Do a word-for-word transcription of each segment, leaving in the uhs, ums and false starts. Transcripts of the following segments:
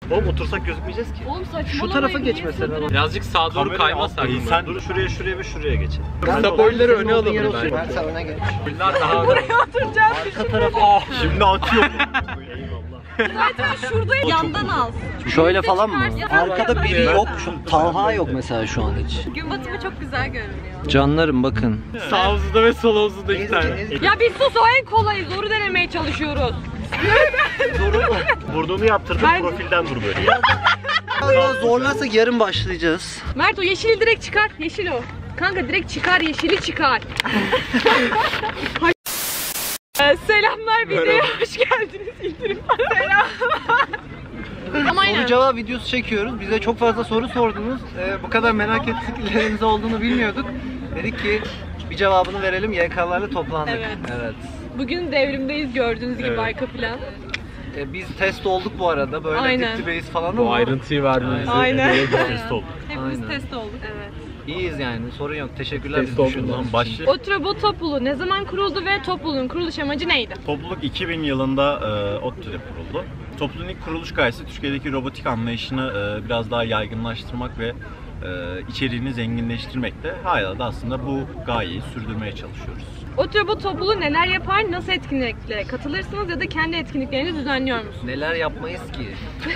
Oğlum otursak gözükmeyeceğiz ki. Oğlum saçmalamayın. Şu tarafa geç mesela. Birazcık sağa doğru kaymasak mı? Sen dur şuraya şuraya ve şuraya geçin. Kısa boyları öne alalım Ben ben. sen öne geç. Boylar daha Buraya oturacağız. Arka tarafa. Şimdi atıyor. Zaten şurada yandan al. Şöyle falan mı? çıkarsın. Arkada biri yok. Şu Talha yok mesela şu an hiç. Gün batımı çok güzel görünüyor. Canlarım bakın. sağ omuzda ve sol omuzda iki tane. Ya biz sus o en kolayı. Zoru denemeye çalışıyoruz. Vurduğunu yaptırdım, Ben- profilden dur böyle. Biraz zorlarsak yarın başlayacağız. Mert o yeşili direkt çıkar. Yeşil o. Kanka direkt çıkar, yeşili çıkar. Ee, selamlar videoya hoş geldiniz. İndirim selam. Ama aynen. Soru cevap videosu çekiyoruz. Bize çok fazla soru sordunuz. Ee, bu kadar merak ettikleriniz olduğunu bilmiyorduk. Dedik ki bir cevabını verelim. Y K'larla toplandık. Evet. Evet. Bugün devrimdeyiz gördüğünüz gibi Evet. arka plan. Ee, biz test olduk bu arada. Böyle Aynen. dip dibeyiz falan Bu ama ayrıntıyı verdiğinizi. Aynen. Test oldu. Hepimiz Aynen. test olduk. Evet. iyiyiz yani. Sorun yok. Teşekkürler Test bizi olduk. düşündüğünüz Lan için. başlı. Otrobot topluluğu ne zaman kuruldu ve topluluğun kuruluş amacı neydi? Topluluk iki bin yılında e, ODTÜ'de kuruldu. Topluluğun ilk kuruluş gayesi Türkiye'deki robotik anlayışını e, biraz daha yaygınlaştırmak ve e, içeriğini zenginleştirmekte. Hala da aslında bu gayeyi sürdürmeye çalışıyoruz. Otrobot topluluğu neler yapar, nasıl etkinliklere katılırsınız ya da kendi etkinliklerinizi düzenliyor musunuz? Neler yapmayız ki?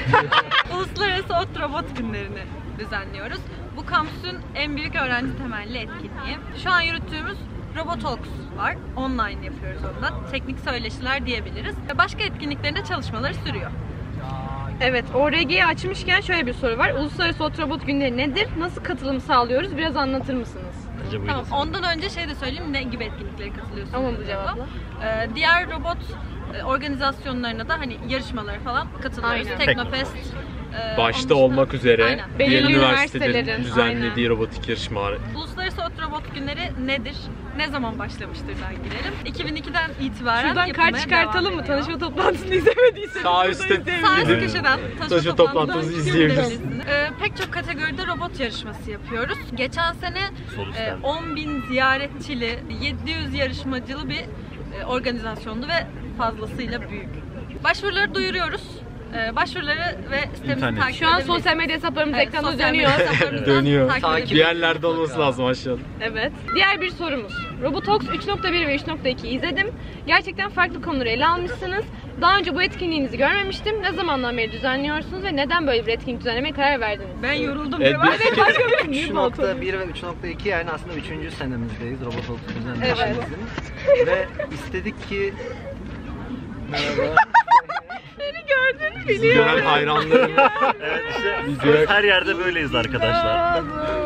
Uluslararası Otrobot günlerini düzenliyoruz. Bu kampüsün en büyük öğrenci temelli etkinliği. Şu an yürüttüğümüz Robotalks var. Online yapıyoruz ondan. Teknik söyleşiler diyebiliriz. Ve başka etkinliklerinde çalışmaları sürüyor. Evet, O R G'yi açmışken şöyle bir soru var. Uluslararası Otrobot günleri nedir? Nasıl katılım sağlıyoruz? Biraz anlatır mısınız? Bence bu Tamam, iyi. ondan önce şey de söyleyeyim, ne gibi etkinliklere katılıyorsunuz? Tamam, bu acaba? cevapla. Ee, diğer robot e, organizasyonlarına da hani yarışmalara falan katılıyoruz. Aynen. Teknofest. e, Başta onun dışında- olmak üzere Aynen. diğer Belirli üniversitelerin üniversitelerin, düzenlediği robotik yarışmalar. Uluslararası Otrobot günleri nedir? Ne zaman başlamıştırdan girelim. iki bin ikiden itibaren Şuradan yapılmaya kart çıkartalım devam mı? ediyor. Tanışma toplantısını izlemediyseniz. Sağ burada üstte- izleyebilirsiniz. Sağ üst Gidin. köşeden Tanışma tanışma toplantımızı toplantımızı izleyebilirsiniz. Ee, pek çok kategoride robot yarışması yapıyoruz. Geçen sene Soru e, istendi. on bin ziyaretçili, yedi yüz yarışmacılı bir e, organizasyondu ve fazlasıyla büyük. Başvuruları duyuruyoruz. Ee, başvuruları ve sitemizi İnternet. takip Şu an edebilirsiniz. sosyal medya hesaplarımız Evet, ekranda sosyal dönüyor. medya hesaplarımızdan Dönüyor. takip Takip- edebilirsiniz. Bir yerlerde olması lazım aşağıda. Evet. Diğer bir sorumuz. Robotalks üç nokta bir ve üç nokta iki izledim. Gerçekten farklı konuları ele almışsınız. Daha önce bu etkinliğinizi görmemiştim. Ne zamandan beri düzenliyorsunuz ve neden böyle bir etkinlik düzenlemeye karar verdiniz? Ben yoruldum. Evet, devam biz- edin. Başka bir üç niye nokta bir ve üç nokta iki yani aslında üçüncü senemizdeyiz Robotalks düzenleşimizin. Ve istedik ki... Merhaba. Beni gördün Bizi gören hayranlarım. Evet işte Video- biz her yerde böyleyiz arkadaşlar.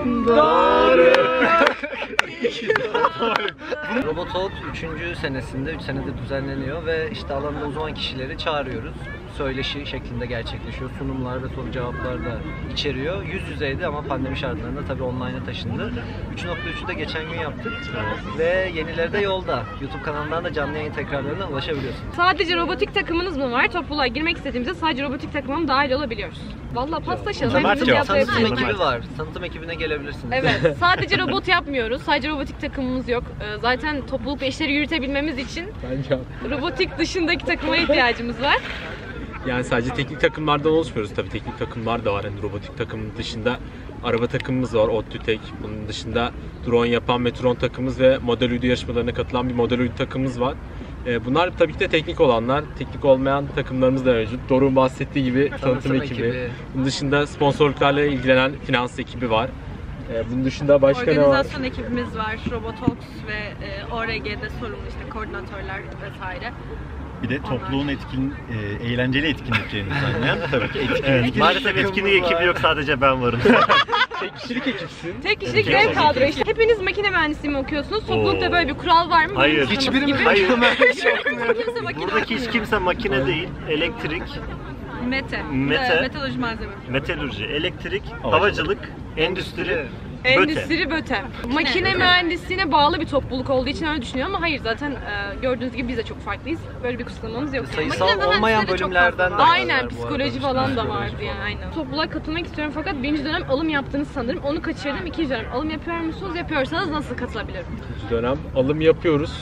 Robotalks üçüncü senesinde, üç senede düzenleniyor ve işte alanda uzman kişileri çağırıyoruz. Söyleşi şeklinde gerçekleşiyor. Sunumlar ve soru cevaplar da içeriyor. Yüz yüzeydi ama pandemi şartlarında tabii online'a taşındı. üç nokta üçü de geçen gün yaptık. Ve yenileri de yolda. YouTube kanalından da canlı yayın tekrarlarına ulaşabiliyorsunuz. Sadece robotik takımınız mı var? Topluluğa girmek istediğimizde sadece robotik takıma mı dahil olabiliyoruz? Vallahi paslaşalım. Ömer Hepimiz cevap. cevaplayabiliriz. Tanıtım ekibi var. Tanıtım ekibine gelebilirsiniz. Evet, sadece robot yapmıyoruz. Sadece robotik takımımız yok. Ee, Zaten topluluk ve işleri yürütebilmemiz için Bence robotik dışındaki takıma ihtiyacımız var. yani sadece teknik takımlardan oluşmuyoruz tabii, teknik takımlar da var. Yani robotik takımın dışında araba takımımız var, ODTÜ. Bunun dışında drone yapan Metron takımımız ve model uydu yarışmalarına katılan bir model uydu takımımız var. Ee, Bunlar tabii ki de teknik olanlar. Teknik olmayan takımlarımız da mevcut. Doruk'un bahsettiği gibi tanıtım, Tanıtım ekibi. ekibi. Bunun dışında sponsorluklarla ilgilenen finans ekibi var. Ee, Bunun dışında başka ne var? Organizasyon ekibimiz var. Robotalks ve e, O R G'de sorumlu işte koordinatörler vesaire. Bir de topluluğun etkin, e, eğlenceli etkinliklerini düzenleyen tabii ki etkin. Evet, maalesef etkinlik ekibi yok, sadece ben varım. Tek kişilik ekipsin. Tek kişilik dev kadro işte. Hepiniz makine mühendisliği mi okuyorsunuz? Toplulukta Oo. böyle bir kural var mı? Hayır. Benim sınıf Hiçbirimiz gibi. Hayır. Kimse makine Buradaki hiç kimse makine değil, elektrik, Mete. Mete. E, metalurji malzeme. metalurji, elektrik, havacılık, endüstri, Böte. Endüstri Böte. Makine mühendisliğine bağlı bir topluluk olduğu için öyle düşünüyorum ama hayır, zaten e, gördüğünüz gibi biz de çok farklıyız. Böyle bir kısıtlamamız yok. Sayısal Makine olmayan mühendisleri çok bölümlerden de fazla var Aynen, bu arada. psikoloji falan da Psikoloji vardı yani, aynen. Topluluğa katılmak istiyorum fakat birinci dönem alım yaptığınız sanırım. Onu kaçırdım. İkinci dönem alım yapıyor musunuz? Yapıyorsanız nasıl katılabilirim? İkinci dönem alım yapıyoruz.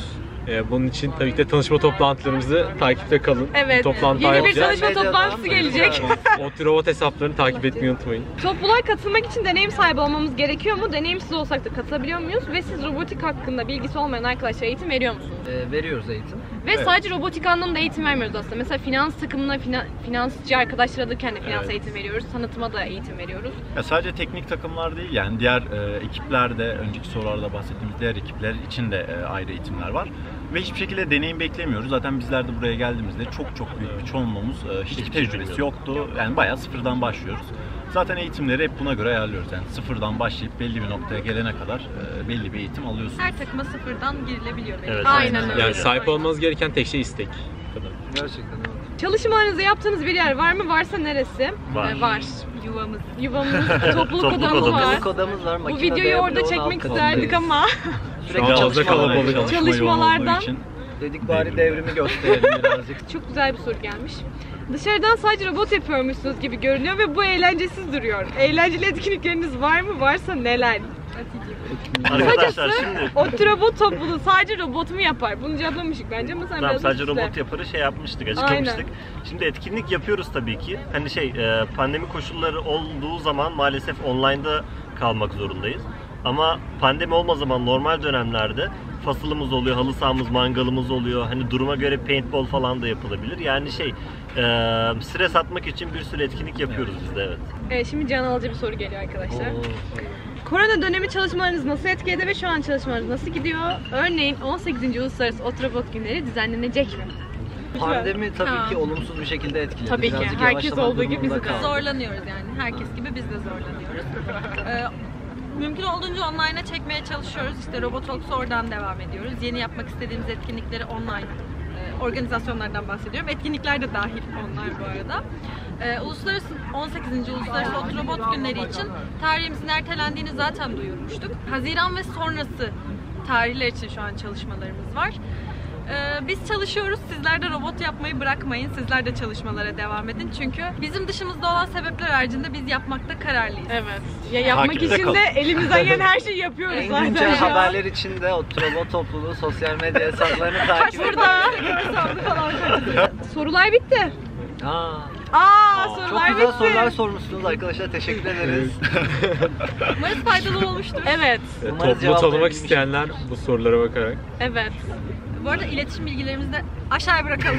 Ee, bunun için tabii ki de tanışma toplantılarımızı takipte kalın. Evet. Toplantı Yeni bir yapacağız. çalışma toplantısı gelecek. ODTÜ Robot hesaplarını takip etmeyi unutmayın. Topluluğa katılmak için deneyim sahibi olmamız gerekiyor mu? Deneyimsiz olsak da katılabiliyor muyuz? Ve siz robotik hakkında bilgisi olmayan arkadaşlara eğitim veriyor musunuz? Ee, veriyoruz eğitim. Ve sadece robotik anlamda eğitim vermiyoruz aslında. Mesela finans takımına fina, finansçı arkadaşlar alırken de finans Evet. eğitim veriyoruz. Tanıtıma da eğitim veriyoruz. Ya sadece teknik takımlar değil, yani diğer e, ekiplerde, önceki sorularda bahsettiğimiz diğer ekipler için de e, ayrı eğitimler var. Ve hiçbir şekilde deneyim beklemiyoruz. Zaten bizler de buraya geldiğimizde çok çok büyük bir çoğunluğumuz e, hiçbir Hiçbir tecrübesi bilmiyorum. yoktu. Yani bayağı sıfırdan başlıyoruz. Zaten eğitimleri hep buna göre ayarlıyoruz. Yani sıfırdan başlayıp belli bir noktaya gelene kadar e, belli bir eğitim alıyorsunuz. Her takıma sıfırdan girilebiliyor. belki. Evet, Aynen öyle. Yani sahip olmanız gereken tek şey istek. Bu kadar. Gerçekten evet. Çalışmalarınızı yaptığınız bir yer var mı? Varsa neresi? Var. Ee, var. Yuvamız. Yuvamız, topluluk Topluluk odamız odamız. var. Topluluk odamız var. Bu makinede videoyu orada bloğun çekmek alt isterdik katındayız. ama Sürekli Şu an fazla çalışmalar kalabalık. oluyor. Çalışma yoğun Çalışmalarda- olduğu için Dedik bari devrimi gösterelim birazcık. çok güzel bir soru gelmiş. Dışarıdan sadece robot yapıyormuşsunuz gibi görünüyor ve bu eğlencesiz duruyor. Eğlenceli etkinlikleriniz var mı? Varsa neler? Arkadaşlar şimdi ODTÜ robot topluluğu sadece robot mu yapar? Bunu cevaplamıştık bence ama sen tamam, biraz sadece üstüne. robot yaparı şey yapmıştık, açıklamıştık. Aynen. Şimdi etkinlik yapıyoruz tabii ki. Hani şey e, pandemi koşulları olduğu zaman maalesef online'da kalmak zorundayız. Ama pandemi olmadığı zaman normal dönemlerde fasılımız oluyor, halı sahamız, mangalımız oluyor. Hani duruma göre paintball falan da yapılabilir. Yani şey e, stres atmak için bir sürü etkinlik yapıyoruz biz de, evet. Evet, şimdi can alıcı bir soru geliyor arkadaşlar. Oo. Korona dönemi çalışmalarınız nasıl etkiledi ve şu an çalışmalarınız nasıl gidiyor? Örneğin on sekizinci Uluslararası ODTÜ Robot Günleri düzenlenecek mi? Pandemi tabii Ha. ki olumsuz bir şekilde etkiledi. Tabii ki. Birazcık Herkes yavaşlamak olduğu gibi durumunda bizi de. kaldık. Zorlanıyoruz yani. Herkes gibi biz de zorlanıyoruz. Ee, mümkün olduğunca online'a çekmeye çalışıyoruz. İşte Robotalks oradan devam ediyoruz. Yeni yapmak istediğimiz etkinlikleri online e, organizasyonlardan bahsediyorum. Etkinlikler de dahil online bu arada. Ee, Uluslararası on sekizinci Uluslararası ODTÜ Robot Günleri için tarihimizin ertelendiğini zaten duyurmuştuk. Haziran ve sonrası tarihler için şu an çalışmalarımız var. Ee, biz çalışıyoruz. Sizler de robot yapmayı bırakmayın. Sizler de çalışmalara devam edin. Çünkü bizim dışımızda olan sebepler haricinde biz yapmakta kararlıyız. Evet. Ya yapmak Takipte için kalın. de elimizden gelen her şeyi yapıyoruz En zaten. güncel şu an. haberler için de ODTÜ Robot topluluğu sosyal medya hesaplarını takip edin. Burada. Sorular bitti. Aa, Aa, çok sorular güzel bitti. sorular sormuşsunuz arkadaşlar. Teşekkür ederiz. Umarız faydalı olmuştur. Evet. Ee, Umarız Topluluğu cevap tanımak verebilmişiz. isteyenler bu sorulara bakarak. Evet. Bu arada iletişim bilgilerimizi de aşağıya bırakalım.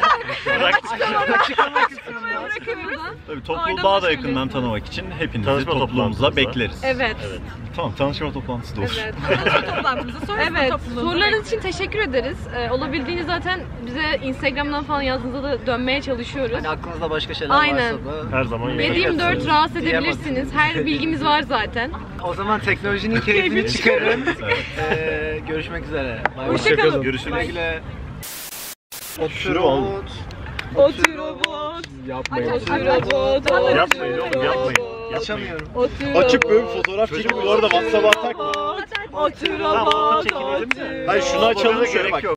Açıklama kısmında. Bırakıyoruz. tabii topluluğu Oradan daha da da yakından söyleyelim. tanımak için hepinizi Tanışma topluluğumuza toplantımıza. bekleriz. Evet. Evet. Tamam, tanışma toplantısı da olur. Evet. Tanışma toplantımıza, sonrasında Evet, topluluğumuza sorularınız için bekleriz. teşekkür ederiz. Ee, olabildiğini zaten bize Instagram'dan falan yazdığınızda da dönmeye çalışıyoruz. Hani aklınızda başka şeyler Aynen. varsa da. Her zaman yedi yayın yirmi dört yapıyoruz. rahatsız Diyemem. edebilirsiniz. Her bilgimiz var zaten. O zaman teknolojinin keyfini çıkarın. Evet. Ee, görüşmek üzere. Bay bay. Hoşçakalın. Görüşürüz. Güle güle. ODTÜ Şunu al. Robot. ODTÜ robot. Yapmayın. ODTÜ robot. Yapmayın oğlum, yapmayın. Açamıyorum. ODTÜ Açıp böyle bir robot. fotoğraf çekip bu arada WhatsApp'a atak mı? ODTÜ Tamam, robot. çekinelim de. Hayır, şunu açalım Fotoğrafa şöyle gerek bak. yok.